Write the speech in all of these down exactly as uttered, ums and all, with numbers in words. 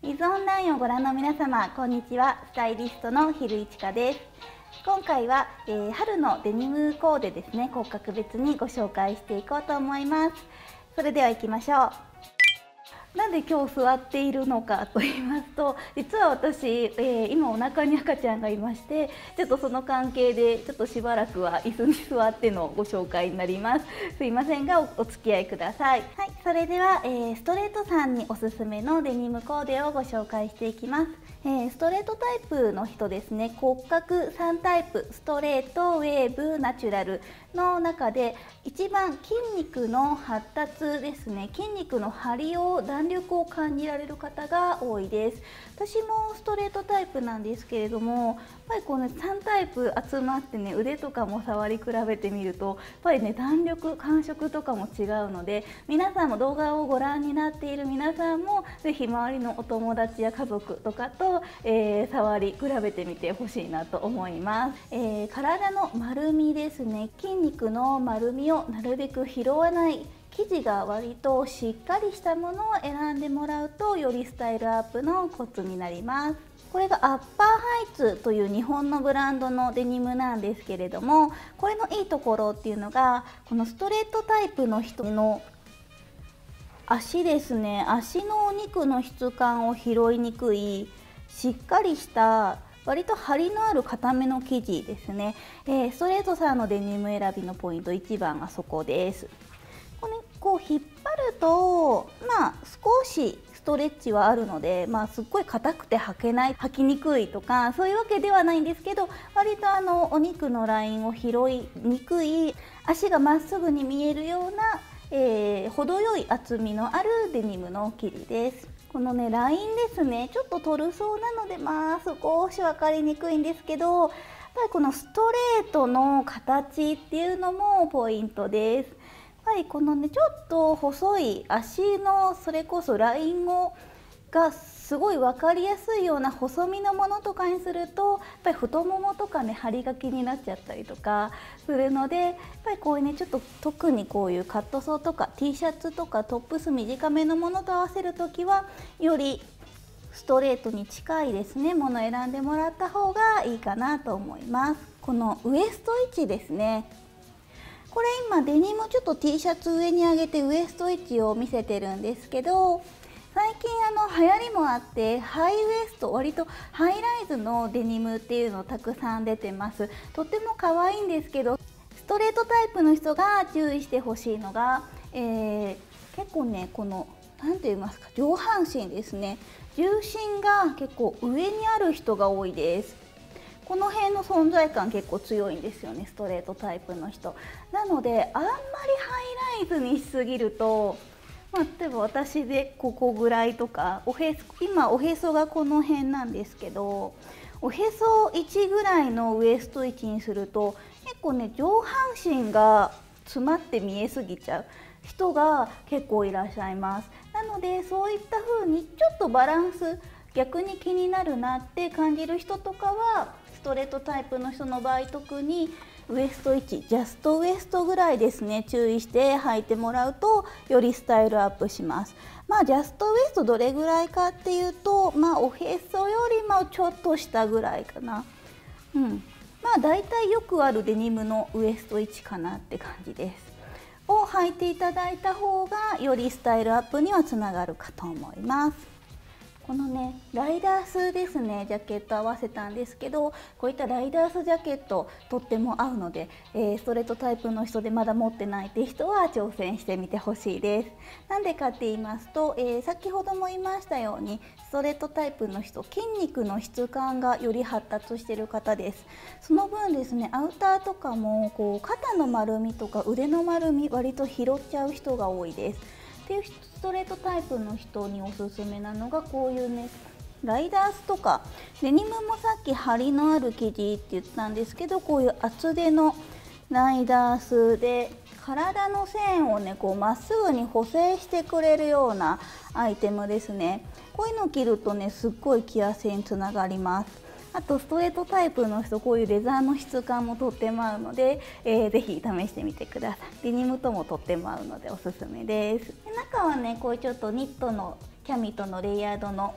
イズオンラインをご覧の皆様、こんにちは。スタイリストのひるいちかです。今回は、えー、春のデニムコーデですね、骨格別にご紹介していこうと思います。それでは行きましょう。なんで今日座っているのかと言いますと、実は私、えー、今お腹に赤ちゃんがいまして、ちょっとその関係でちょっとしばらくは椅子に座ってのご紹介になります。すいませんが お, お付き合いください。はい、それでは、えー、ストレートさんにおすすめのデニムコーデをご紹介していきます。えー、ストレートタイプの人ですね、骨格さんタイプ、ストレート、ウェーブ、ナチュラルの中で一番筋肉の発達ですね、筋肉の張りを弾力を感じられる方が多いです。私もストレートタイプなんですけれども、やっぱりこのさんタイプ集まってね、腕とかも触り比べてみるとやっぱりね、弾力感触とかも違うので、皆さんも動画をご覧になっている皆さんもぜひ周りのお友達や家族とかと、えー、触り比べてみてほしいなと思います。えー、体の丸みですね、筋肉の丸みをなるべく拾わない生地が割としっかりしたものを選んでもらうと、よりスタイルアップのコツになります。これがアッパーハイツという日本のブランドのデニムなんですけれども、これのいいところっていうのが、このストレートタイプの人の足ですね、足のお肉の質感を拾いにくいしっかりした割と張りのある固めの生地ですね。えー、ストレートさんのデニム選びのポイントいちばんがそこです。これこう引っ張ると、まあ少しストレッチはあるので、まあ、すっごい硬くて履けない、履きにくいとかそういうわけではないんですけど、割とあのお肉のラインを拾いにくい、足がまっすぐに見えるような、えー、程よい厚みのあるデニムの生地です。このねラインですね、ちょっとトルソーなのでまあ少し分かりにくいんですけど、やっぱりこのストレートの形っていうのもポイントです。やっぱりこのねちょっと細い足のそれこそラインをがすごい分かりやすいような細身のものとかにすると、やっぱり太ももとかね張りが気になっちゃったりとかするので、やっぱりこういうねちょっと特にこういうカットソーとか T シャツとかトップス短めのものと合わせる時は、よりストレートに近いですねものを選んでもらった方がいいかなと思います。このウエスト位置ですね、これ今デニムちょっと T シャツ上に上げてウエスト位置を見せてるんですけど、最近あの流行りもあってハイウエスト、割とハイライズのデニムっていうのたくさん出てます。とても可愛いんですけど、ストレートタイプの人が注意してほしいのが、えー、結構ねこの何て言いますか、上半身ですね、重心が結構上にある人が多いです。この辺の存在感結構強いんですよね、ストレートタイプの人。なのであんまりハイライズにしすぎると、まあ、例えば私でここぐらいとか、おへそ今おへそがこの辺なんですけど、おへそ位置ぐらいのウエスト位置にすると結構ね上半身が詰まって見えすぎちゃう人が結構いらっしゃいます。なのでそういった風にちょっとバランス逆に気になるなって感じる人とかは、ストレートタイプの人の場合特にウエスト位置、ジャストウエストぐらいですね、注意して履いてもらうとよりスタイルアップします。まあジャストウエストどれぐらいかっていうと、まあおへそよりもちょっと下ぐらいかな。うん、まあだいたいよくあるデニムのウエスト位置かなって感じです。を履いていただいた方がよりスタイルアップにはつながるかと思います。このねライダースですね、ジャケット合わせたんですけど、こういったライダースジャケットとっても合うので、えー、ストレートタイプの人でまだ持ってないって人は挑戦してみてほしいです。なんでかって言いますと、えー、先ほども言いましたようにストレートタイプの人、筋肉の質感がより発達している方です。その分ですね、アウターとかもこう肩の丸みとか腕の丸み割と拾っちゃう人が多いです。っていうストレートタイプの人におすすめなのが、こういうねライダースとかデニムもさっき張りのある生地って言ったんですけど、こういう厚手のライダースで体の線をねこうまっすぐに補正してくれるようなアイテムですね。こういうのを着るとねすっごい着やすいにつながります。あとストレートタイプの人、こういうレザーの質感もとっても合うので、えー、ぜひ試してみてください。デニムともとっても合うのでおすすめです。で中はねこういうちょっとニットのキャミとのレイヤードの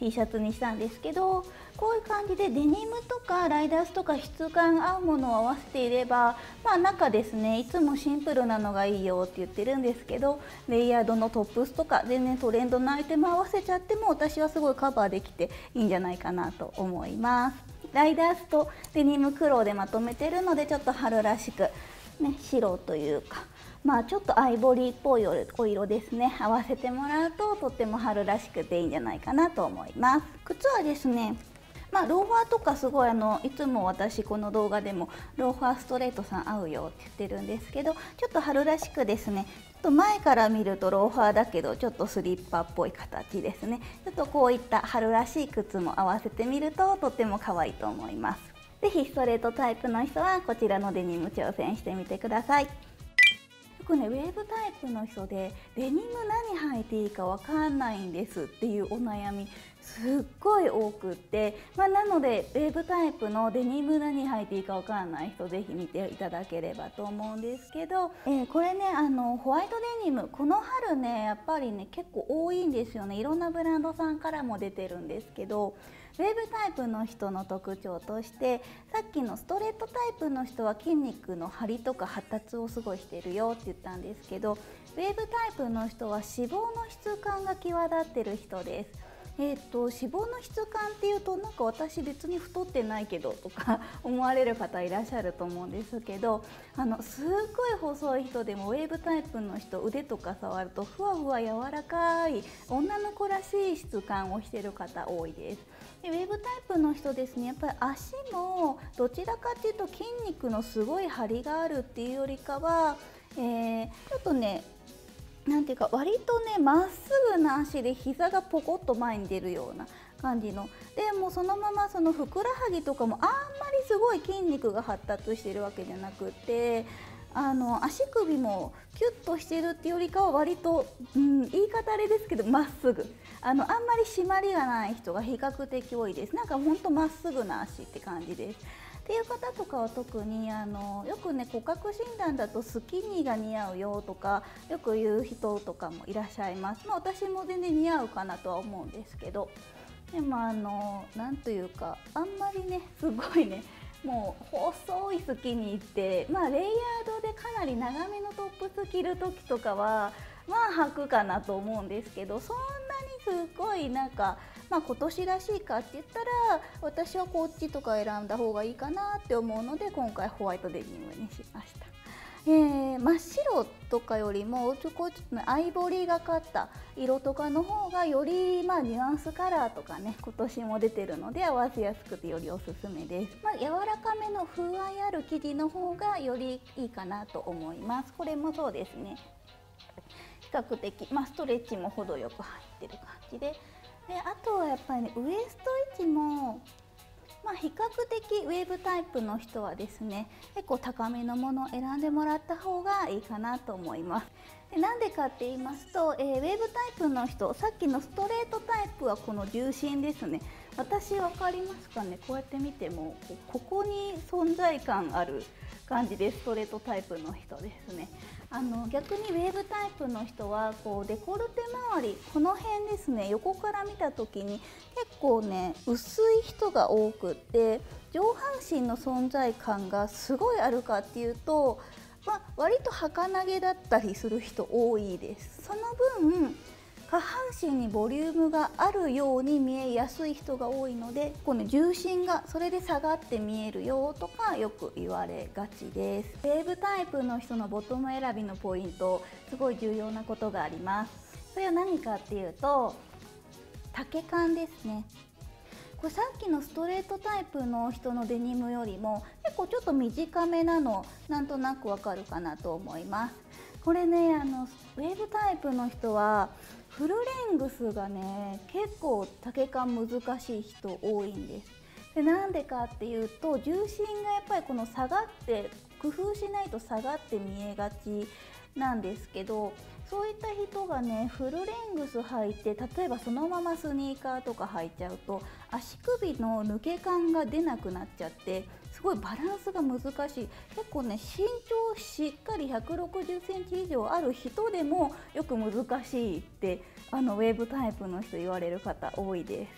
T シャツにしたんですけど、こういう感じでデニムとかライダースとか質感合うものを合わせていれば、まあ中ですね、いつもシンプルなのがいいよって言ってるんですけど、レイヤードのトップスとか全然トレンドのアイテム合わせちゃっても私はすごいカバーできていいんじゃないかなと思います。ライダースとデニム黒でまとめてるので、ちょっと春らしく、ね、白というか、まあちょっとアイボリーっぽいお色ですね、合わせてもらうととっても春らしくていいんじゃないかなと思います。靴はですね、まあ、ローファーとかすごいあのいつも私この動画でもローファーストレートさん合うよって言ってるんですけど、ちょっと春らしくですね、ちょっと前から見るとローファーだけどちょっとスリッパっぽい形ですね。ちょっとこういった春らしい靴も合わせてみるととっても可愛いと思います。是非ストレートタイプの人はこちらのデニム挑戦してみてください。よくね、ウェーブタイプの人でデニム何履いていいかわかんないんですっていうお悩みすっごい多くって、まあ、なのでウェーブタイプのデニム何履いていいかわかんない人ぜひ見ていただければと思うんですけど、えー、これね、あのホワイトデニムこの春ねやっぱりね結構多いんですよね。いろんなブランドさんからも出てるんですけど、ウェーブタイプの人の特徴としてさっきのストレートタイプの人は筋肉の張りとか発達をすごいしてるよって言ったんですけど、ウェーブタイプの人は脂肪の質感が際立ってる人です。えー、と脂肪の質感っていうとなんか私別に太ってないけどとか思われる方いらっしゃると思うんですけど、あのすっごい細い人でもウェーブタイプの人腕とか触るとふわふわ柔らかい女の子らしい質感をしてる方多いです。でウェーブタイプの人ですね、やっぱり足もどちらかっていうと筋肉のすごい張りがあるっていうよりかは、えー、ちょっとねなんていうか割とねまっすぐな足で膝がポコッと前に出るような感じの、でもうそのままそのふくらはぎとかもあんまりすごい筋肉が発達してるわけじゃなくて、あの足首もキュッとしてるっていうよりかは割と、うん、言い方あれですけどまっすぐ、あのあんまり締まりがない人が比較的多いです。なんかほんとまっすぐな足って感じです。っていう方とかは特にあのよくね骨格診断だとスキニーが似合うよとかよく言う人とかもいらっしゃいます。まあ、私も全然似合うかなとは思うんですけど、でもあのなんというかあんまりねすごいねもう細いスキニーって、まあ、レイヤードでかなり長めのトップス着る時とかはまあ履くかなと思うんですけど、そんなにすごいなんかまあ、今年らしいかって言ったら私はこっちとか選んだ方がいいかなって思うので今回ホワイトデニムにしました。えー、真っ白とかよりもちょこちょっと、ね、アイボリーがかった色とかの方がより、まあ、ニュアンスカラーとかね今年も出てるので合わせやすくてよりおすすめです。まあ、柔らかめの風合いある生地の方がよりいいかなと思います。これもそうですね、比較的、まあ、ストレッチも程よく入ってる感じで。であとはやっぱりねウエスト位置も、まあ、比較的ウェーブタイプの人はですね結構高めのものを選んでもらった方がいいかなと思います。でなんでかって言いますと、えー、ウェーブタイプの人、さっきのストレートタイプはこの重心ですね。私分かりますかね、こうやって見てもここに存在感ある感じでストレートタイプの人ですね。あの逆にウェーブタイプの人はこうデコルテ周りこの辺ですね、横から見た時に結構ね薄い人が多くって上半身の存在感がすごいあるかっていうと、まあ、割と儚げだったりする人多いです。その分下半身にボリュームがあるように見えやすい人が多いので、この重心がそれで下がって見えるよとかよく言われがちです。ウェーブタイプの人のボトム選びのポイント、すごい重要なことがあります。それは何かっていうと丈感ですね。これさっきのストレートタイプの人のデニムよりも結構ちょっと短めなのなんとなくわかるかなと思います。これね、あのウェーブタイプの人はフルレングスがね結構丈感難しい人多いんです。でなんでかっていうと重心がやっぱりこの下がって工夫しないと下がって見えがちなんですけど、そういった人がねフルレングス履いて例えばそのままスニーカーとか履いちゃうと足首の抜け感が出なくなっちゃってすごいバランスが難しい。結構ね身長しっかりひゃくろくじゅっセンチ以上ある人でもよく難しいってあのウェーブタイプの人言われる方多いです。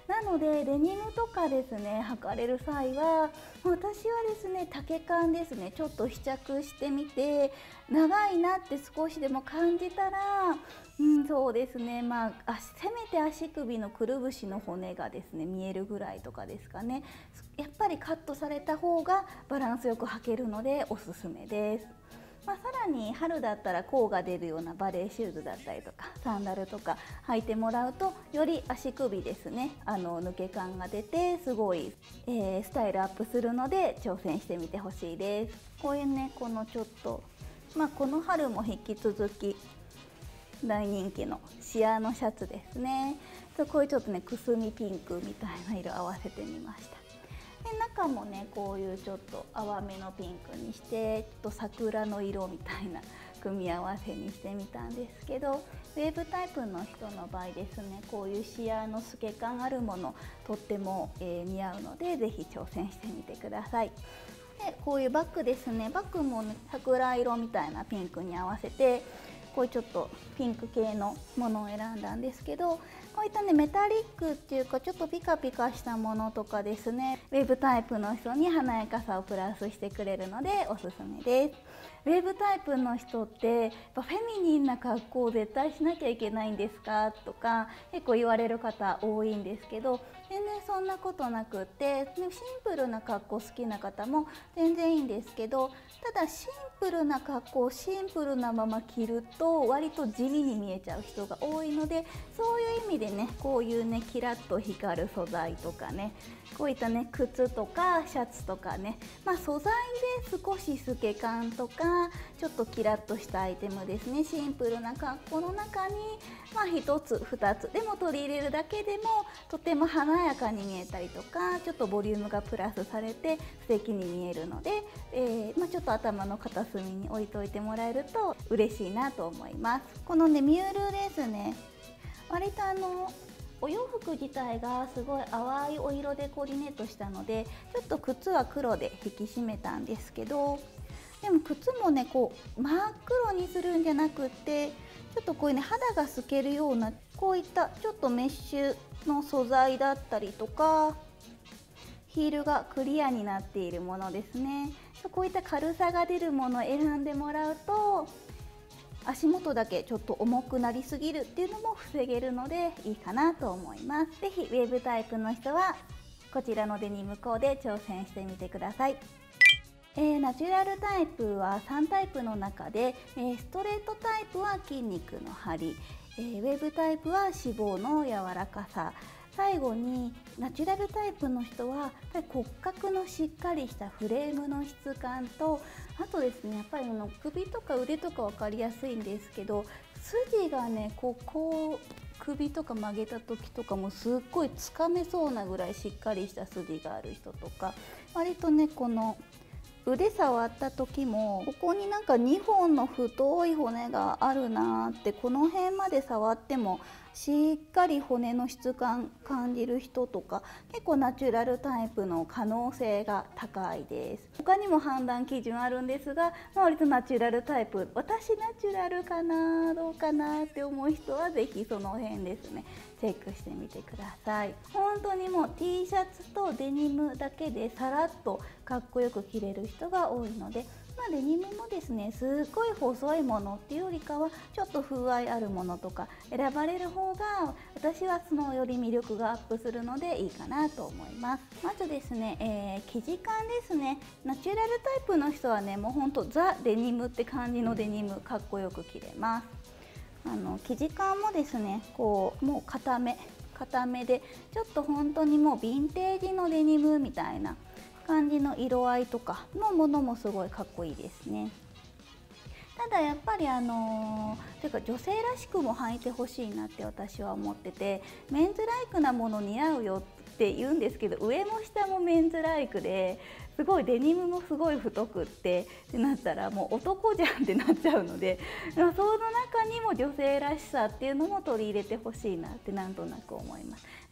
なのでデニムとかですね履かれる際は、私はですね丈感ですね、ちょっと試着してみて長いなって少しでも感じたら、うん、そうですね、まああせめて足首のくるぶしの骨がですね見えるぐらいとかですかね。やっぱりカットされた方がバランスよく履けるのでおすすめです。まあ、さらに春だったら甲が出るようなバレーシューズだったりとかサンダルとか履いてもらうと、より足首ですねあの抜け感が出てすごい、えー、スタイルアップするので挑戦してみてほしいです。こういうねこのちょっと、まあ、この春も引き続き大人気のシアーのシャツですね。こういうちょっとねくすみピンクみたいな色合わせてみました。で中もねこういうちょっと淡めのピンクにしてちょっと桜の色みたいな組み合わせにしてみたんですけど、ウェーブタイプの人の場合ですね、こういうシアーの透け感あるものとっても、えー、似合うので、ぜひ挑戦してみてください。でこういうバッグですね、バッグも、ね、桜色みたいなピンクに合わせてこういうちょっとピンク系のものを選んだんですけど、こういったねメタリックっていうかちょっとピカピカしたものとかですね、ウェーブタイプの人に華やかさをプラスしてくれるのでおすすめです。ウェーブタイプの人ってやっぱフェミニンな格好を絶対しなきゃいけないんですかとか結構言われる方多いんですけど、全然そんなことなくって、シンプルな格好好きな方も全然いいんですけど、ただシンプルな格好をシンプルなまま着ると割と地味に見えちゃう人が多いので、そういう意味でねこういうねキラッと光る素材とかね、こういったね靴とかシャツとかね、まあ、素材で少し透け感とかちょっとキラッとしたアイテムですね、シンプルな格好の中に、まあ、ひとつふたつでも取り入れるだけでもとても華やかに見えたりとか、ちょっとボリュームがプラスされて素敵に見えるので、えーまあ、ちょっと頭の片隅に置いといてもらえると嬉しいなと思います。このねミュールですね、割とあのお洋服自体がすごい淡いお色でコーディネートしたので、ちょっと靴は黒で引き締めたんですけど、でも靴もねこう真っ黒にするんじゃなくって、ちょっとこういうね肌が透けるようなこういったちょっとメッシュの素材だったりとか、ヒールがクリアになっているものですね、こういった軽さが出るものを選んでもらうと足元だけちょっと重くなりすぎるっていうのも防げるのでいいかなと思います。ぜひウェーブタイプの人はこちらのデニムコーデ挑戦してみてください。えー、ナチュラルタイプはさんタイプの中で、えー、ストレートタイプは筋肉の張り、えー、ウェーブタイプは脂肪の柔らかさ、最後にナチュラルタイプの人はやっぱり骨格のしっかりしたフレームの質感と、あとですねやっぱりあの首とか腕とか分かりやすいんですけど、筋がねこうこう首とか曲げた時とかもすっごいつかめそうなぐらいしっかりした筋がある人とか、割とねこの腕触った時もここになんかにほんの太い骨があるなーって、この辺まで触ってもしっかり骨の質感感じる人とか結構ナチュラルタイプの可能性が高いです。他にも判断基準あるんですが、まあ、割とナチュラルタイプ、私ナチュラルかなどうかなって思う人はぜひその辺ですねチェックしてみてください。本当にもう T シャツとデニムだけでさらっとかっこよく着れる人が多いので、まあ、デニムもですねすっごい細いものっていうよりかはちょっと風合いあるものとか選ばれる方が私はそのより魅力がアップするのでいいかなと思います。まずですね、えー、生地感ですね。ナチュラルタイプの人はねもうほんとザ・デニムって感じのデニムかっこよく着れます。あの生地感もですねこうもう固め固めでちょっと本当にもうヴィンテージのデニムみたいな感じの色合いとかのものもすごいかっこいいですね。ただやっぱりあのー、ていうか女性らしくも履いてほしいなって私は思ってて、メンズライクなもの似合うよって言うんですけど、上も下もメンズライクですごいデニムもすごい太くってってなったらもう男じゃんってなっちゃうので、その中にも女性らしさっていうのも取り入れてほしいなってなんとなく思います。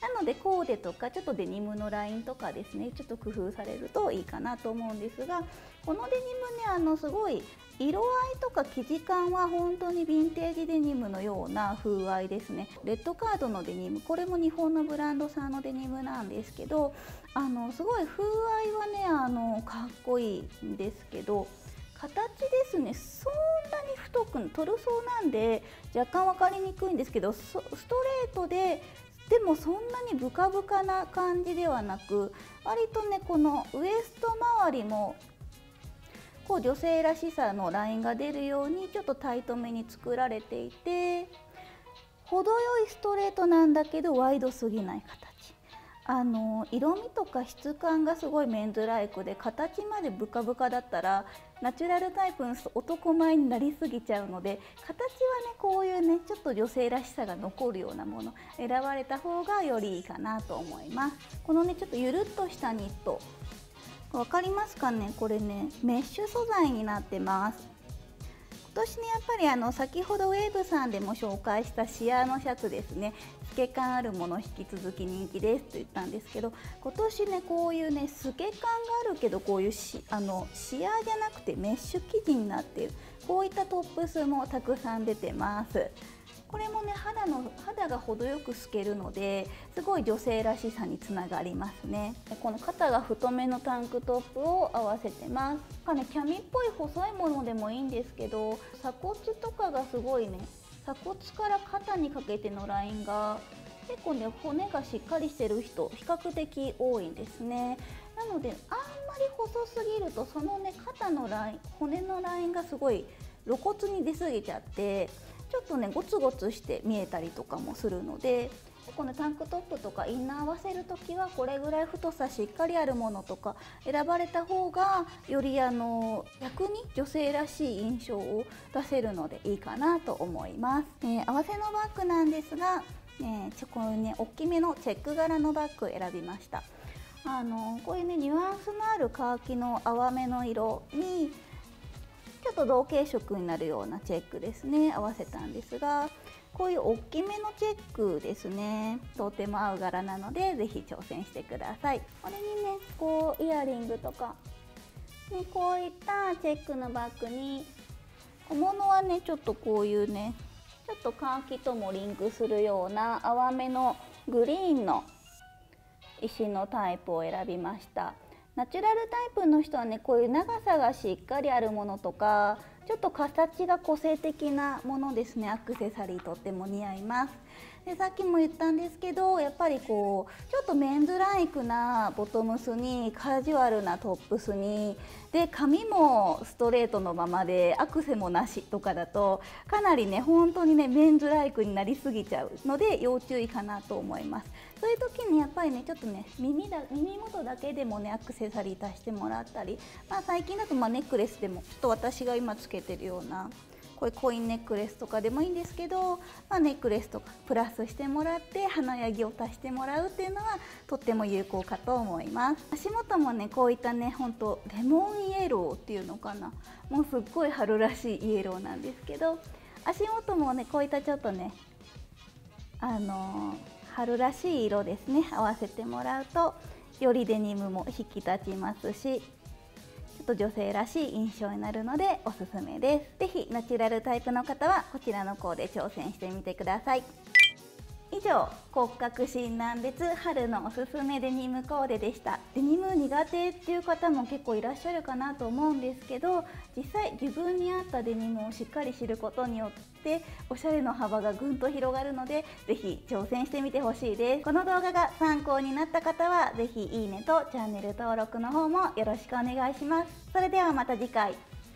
なのでコーデとかちょっとデニムのラインとかですね、ちょっと工夫されるといいかなと思うんですが、このデニムね、あのすごい色合いとか生地感は本当にヴィンテージデニムのような風合いですね。レッドカードのデニム、これも日本のブランドさんのデニムなんですけど、あのすごい風合いはね、あのかっこいいんですけど、形ですね、そんなに太くトルソーなんで若干分かりにくいんですけど、ストレートででもそんなにブカブカな感じではなく、割とねこのウエスト周りもこう女性らしさのラインが出るようにちょっとタイトめに作られていて、程よいストレートなんだけどワイドすぎない形、あの色味とか質感がすごいメンズライクで、形までブカブカだったらナチュラルタイプの男前になりすぎちゃうので、形はねこういうねちょっと女性らしさが残るようなもの選ばれた方がよりいいかなと思います。このねちょっとゆるっとしたニット、わかりますかね、これねメッシュ素材になってます。今年ねやっぱりあの先ほどウェーブさんでも紹介したシアーのシャツですね、透け感あるもの引き続き人気ですと言ったんですけど、今年ねこういうね透け感があるけどこういうシあのシアーじゃなくてメッシュ生地になっている、こういったトップスもたくさん出てます。これもね肌の肌が程よく透けるのですごい女性らしさにつながりますね。この肩が太めのタンクトップを合わせてます。かねキャミっぽい細いものでもいいんですけど、鎖骨とかがすごいね、鎖骨から肩にかけてのラインが結構ね骨がしっかりしてる人比較的多いんですね。なのであんまり細すぎるとそのね肩のライン、骨のラインがすごい露骨に出過ぎちゃってちょっとねゴツゴツして見えたりとかもするので、このタンクトップとかインナー合わせる時はこれぐらい太さしっかりあるものとか選ばれた方がよりあの逆に女性らしい印象を出せるのでいいかなと思います。えー、合わせのバッグなんですが、ね、ちょこういうね大きめのチェック柄のバッグを選びました。あのこういうねニュアンスのあるカーキの淡めの色にちょっと同系色になるようなチェックですね、合わせたんですが、こういう大きめのチェックですね、とても合う柄なのでぜひ挑戦してください。これにねこうイヤリングとか、ね、こういったチェックのバッグに小物はねちょっとこういうねちょっとカーキともリンクするような淡めのグリーンの石のタイプを選びました。ナチュラルタイプの人はねこういう長さがしっかりあるものとかちょっと形が個性的なものですね、アクセサリーとっても似合います。でさっきも言ったんですけど、やっぱりこうちょっとメンズライクなボトムスにカジュアルなトップスにで髪もストレートのままでアクセもなしとかだとかなりね本当にねメンズライクになりすぎちゃうので要注意かなと思います。そういう時にやっぱりねちょっとね耳だ耳元だけでもねアクセサリー足してもらったり、まあ、最近だとまあネックレスでもちょっと私が今つけてるようなこれコインネックレスとかでもいいんですけど、まあ、ネックレスとかプラスしてもらって華やぎを足してもらうっていうのはとっても有効かと思います。足元もねこういったねほんとレモンイエローっていうのかな、もうすっごい春らしいイエローなんですけど、足元もねこういったちょっとねあのー、春らしい色ですね合わせてもらうとよりデニムも引き立ちますし、ちょっと女性らしい印象になるのでおすすめです。ぜひナチュラルタイプの方はこちらのコーデ挑戦してみてください。以上、骨格診断別春のおすすめデニムコーデでした。デニム苦手っていう方も結構いらっしゃるかなと思うんですけど、実際自分に合ったデニムをしっかり知ることによっておしゃれの幅がぐんと広がるので、ぜひ挑戦してみてほしいです。この動画が参考になった方はぜひいいねとチャンネル登録の方もよろしくお願いします。それではまた次回。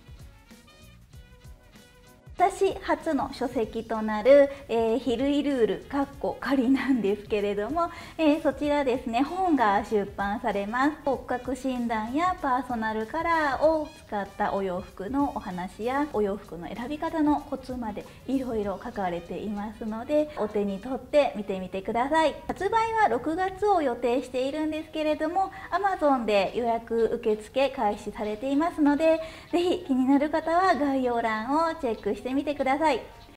私初の書籍となる、えー、ヒルイルールかっこ仮なんですけれども、えー、そちらですね本が出版されます。骨格診断やパーソナルカラーを使ったお洋服のお話やお洋服の選び方のコツまでいろいろ書かれていますので、お手に取って見てみてください。発売はろくがつを予定しているんですけれども アマゾン で予約受付開始されていますので、ぜひ気になる方は概要欄をチェックしてみてください。